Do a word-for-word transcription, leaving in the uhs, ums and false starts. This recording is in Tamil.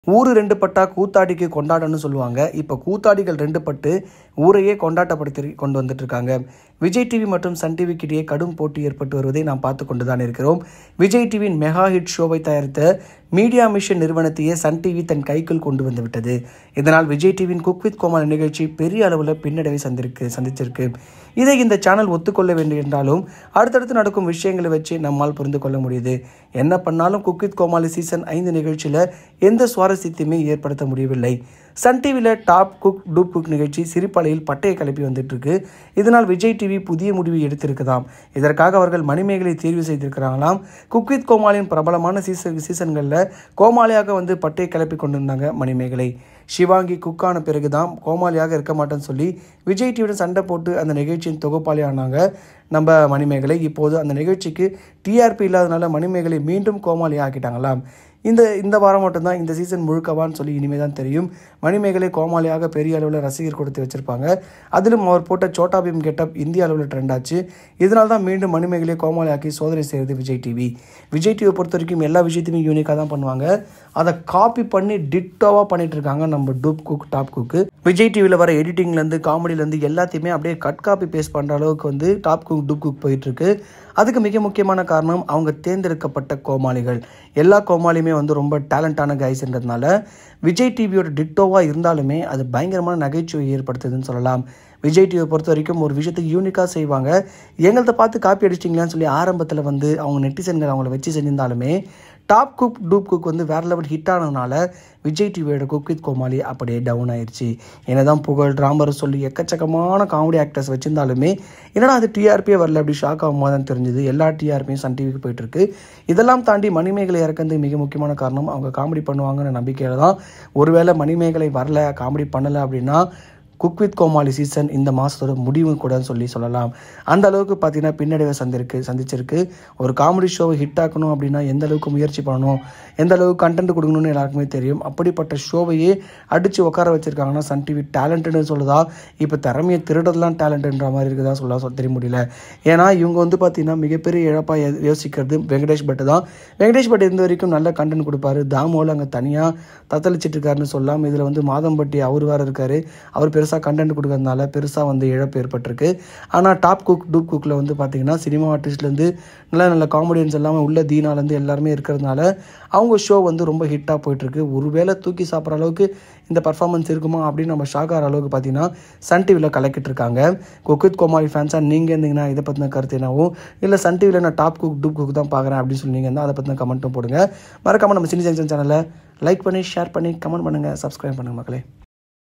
ஊரு ரெண்டு பட்டா கூத்தாடிக்கு கொண்டாடன்னு சொல்லுவாங்க. இப்போ கூத்தாடிகள் ரெண்டு பட்டு ஊரையே கொண்டாட்டப்படுத்தி கொண்டு வந்துட்டு இருக்காங்க. விஜய் டிவி மற்றும் சன் டிவிக்கு இடையே கடும் போட்டி ஏற்பட்டு வருவதை நாம் பார்த்து கொண்டு தான் இருக்கிறோம். விஜய் டிவியின் மெகா ஹிட் ஷோவை தயாரித்த மீடியா மிஷன் நிறுவனத்தையே சன் டிவி தன் கைக்குள் கொண்டு வந்து விட்டது. இதனால் விஜய் டிவியின் குக் வித் கோமாளி நிகழ்ச்சி பெரிய அளவில் பின்னடைவை சந்திருக்கு சந்திச்சிருக்கு. இதை இந்த சேனல் ஒத்துக்கொள்ள வேண்டும் என்றாலும் அடுத்தடுத்து நடக்கும் விஷயங்களை வச்சு நம்மால் புரிந்து கொள்ள முடியுது. என்ன பண்ணாலும் குக் வித் கோமாளி சீசன் ஐந்து நிகழ்ச்சியில் எந்த சுவாரஸ்யத்தையுமே ஏற்படுத்த முடியவில்லை. சன் டிவியில் டாப் குக் டூப் குக் நிகழ்ச்சி சிரிப்பலையில் பட்டையை கிளப்பி வந்துட்டு இருக்கு. இதனால் விஜய் டிவி புதிய முடிவு எடுத்திருக்குதாம். இதற்காக அவர்கள் மணிமேகலை தேர்வு செய்திருக்கிறாங்களாம். குக் வித் கோமாளியின் பிரபலமான சீசன் சீசன்களில் கோமாளியாக வந்து பட்டையை கிளப்பி கொண்டிருந்தாங்க மணிமேகலை. சிவாங்கி குக்கான பிறகுதான் கோமாளியாக இருக்க மாட்டேன்னு சொல்லி விஜய் டிவியுடன் சண்டை போட்டு அந்த நிகழ்ச்சியின் தொகுப்பாளி ஆனாங்க நம்ம மணிமேகலை. இப்போது அந்த நிகழ்ச்சிக்கு டிஆர்பி இல்லாதனால மணிமேகலை மீண்டும் கோமாளி ஆக்கிட்டாங்களாம். இந்த இந்த வாரம் மட்டும்தான் இந்த சீசன் முழுக்கவான்னு சொல்லி இனிமேல் தான் தெரியும். மணிமேகலை கோமாளியாக பெரிய அளவில் ரசிகர் கொடுத்து வச்சிருப்பாங்க. அதிலும் அவர் போட்ட சோட்டா பீம் கெட்டப் இந்திய அளவில் ட்ரெண்ட் ஆச்சு. இதனால தான் மீண்டும் மணிமேகலை கோமாளி ஆக்கி சோதனை செய்கிறது விஜய் டிவி. விஜய் டிவியை பொறுத்த வரைக்கும் எல்லா விஷயத்தையுமே யூனிக்காக தான் பண்ணுவாங்க. அதை காப்பி பண்ணி டிட்டோவாக பண்ணிட்டு இருக்காங்க நம்ம dupe cook top cook. Vijay டிவியில் வர எடிட்டிங்லேருந்து காமெடியிலேருந்து எல்லாத்தையுமே அப்படியே கட் காப்பி பேஸ்ட் பண்ணுற அளவுக்கு வந்து டாப் குக் டூப் குக் போயிட்டுருக்கு. அதுக்கு மிக முக்கியமான காரணம் அவங்க தேர்ந்தெடுக்கப்பட்ட கோமாளிகள். எல்லா கோமாளியுமே வந்து ரொம்ப டேலண்டான கைஸ்ன்றதுனால விஜய் டிவியோட டிட்டோவாக இருந்தாலுமே அது பயங்கரமான நகைச்சுவை ஏற்படுத்துதுன்னு சொல்லலாம். விஜய் டிவியை பொறுத்த வரைக்கும் ஒரு விஷயத்துக்கு யூனிக்காக செய்வாங்க. எங்கள்கிட்ட பார்த்து காப்பி அடிச்சிட்டிங்களான்னு சொல்லி ஆரம்பத்தில் வந்து அவங்க நெட்டிசன்கள் அவங்கள வச்சு செஞ்சிருந்தாலுமே டாப் குக் டூப் குக் வந்து வேறு லெவல் ஹிட் ஆனதுனால விஜய் டிவியோட குக் வித் கோமாளி அப்படியே டவுன் ஆயிடுச்சு. என்னதான் புகழ் ராமர் சொல்லி எக்கச்சக்கமான காமெடி ஆக்டர்ஸ் வச்சிருந்தாலுமே என்னடா அது டிஆர்பியே வரல அப்படி ஷாக் ஆகும் போது தான் தெரிஞ்சுது. எல்லா டிஆர்பியும் சன் டிவிக்கு போயிட்டு இருக்கு. இதெல்லாம் தாண்டி மணிமேகலை இறக்கிறது மிக முக்கியமான காரணம் அவங்க காமெடி பண்ணுவாங்கன்னு நம்பிக்கையில் தான். ஒருவேளை மணிமேகலை வரல காமெடி பண்ணலை அப்படின்னா குக் வித் கோமாளி சீசன் இந்த மாதத்தோட முடிவு கூட சொல்லி சொல்லலாம். அந்த அளவுக்கு பார்த்தீங்கன்னா பின்னடைவை சந்திருக்கு சந்திச்சிருக்கு. ஒரு காமெடி ஷோவை ஹிட் ஆக்கணும் அப்படின்னா எந்த அளவுக்கு முயற்சி பண்ணணும், எந்த அளவுக்கு கண்டென்ட் கொடுக்கணும்னு எல்லாருக்குமே தெரியும். அப்படிப்பட்ட ஷோவையே அடித்து உட்கார வச்சிருக்காங்கன்னா சன் டிவி டேலண்ட்டுன்னு சொல்லுதா, இப்போ திறமையை திருடலாம் டேலண்ட்டுன்ற மாதிரி இருக்குதா சொல்ல சொல்ல தெரிய முடியல. ஏன்னா இவங்க வந்து பார்த்தீங்கன்னா மிகப்பெரிய இழப்பாக யோசிக்கிறது வெங்கடேஷ் பட் தான். வெங்கடேஷ் பட் இருந்த வரைக்கும் நல்ல கண்டென்ட் கொடுப்பாரு. தாமோவில் அங்கே தனியாக தத்தளிச்சிட்டு இருக்காருன்னு சொல்லலாம். இதில் வந்து மாதம்பட்டி அவர் வேறு இருக்காரு. அவர் பெருசாக கண்டென்ட் கொடுக்கறதுனால பெருசாக வந்து இழப்பு ஏற்பட்டிருக்கு. ஆனால் டாப் குக் டூப் குக்கில் வந்து பார்த்தீங்கன்னா சினிமா ஆர்டிஸ்ட்லேருந்து நல்ல நல்ல காமெடியன்ஸ் எல்லாமே உள்ள தீனாலேருந்து எல்லாருமே இருக்கிறதுனால அவங்க ஷோ வந்து ரொம்ப ஹிட்டாக போயிட்டுருக்கு. ஒருவேளை தூக்கி சாப்பிட்ற அளவுக்கு இந்த பர்ஃபார்மன்ஸ் இருக்குமா அப்படின்னு நம்ம ஷாக் ஆகிற அளவுக்கு பார்த்தீங்கன்னா சன் டிவியில் கலக்கிட்டு இருக்காங்க. குக் வித் கோமாளி ஃபேன்ஸாக நீங்கள் இருந்தீங்கன்னா இதை பற்றின கருத்து என்னவும், இல்லை சன் டிவியில் நான் டாப் குக் டூப் குக் தான் பார்க்குறேன் அப்படின்னு சொன்னீங்கன்னா அதை பற்றின கமெண்ட்டும் போடுங்க. மறக்காமல் நம்ம சினி ஜங்ஷன் சேனலை லைக் பண்ணி ஷேர் பண்ணி கமெண்ட் பண்ணுங்கள், சப்ஸ்கிரைப் பண்ணுங்கள் மக்களே.